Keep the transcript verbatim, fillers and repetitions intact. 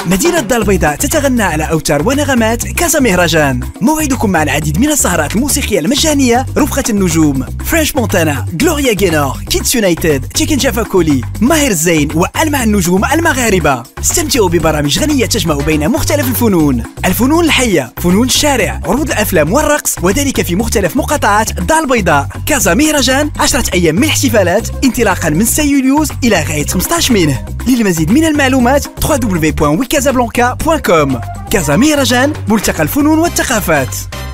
مدينة دار البيضاء تتغنى على أوتار ونغمات كازا مهرجان. موعدكم مع العديد من السهرات الموسيقية المجانية رفقة النجوم فرانش مونتانا، غلوريا جينور، كيدز يونايتد، تشيكن جافا كولي، ماهر الزين وألمع النجوم المغاربة. استمتعوا ببرامج غنية تجمع بين مختلف الفنون، الفنون الحية، فنون الشارع، عروض الأفلام والرقص، وذلك في مختلف مقاطعات دار البيضاء. كازا مهرجان عشرة أيام من الاحتفالات انطلاقا من ستة يوليو إلى غاية خمسة عشر منه. للمزيد من المعلومات دبليو دبليو دبليو بوان ويكازابلانكا بوان كوم. كازا مهرجان، ملتقى الفنون والثقافات.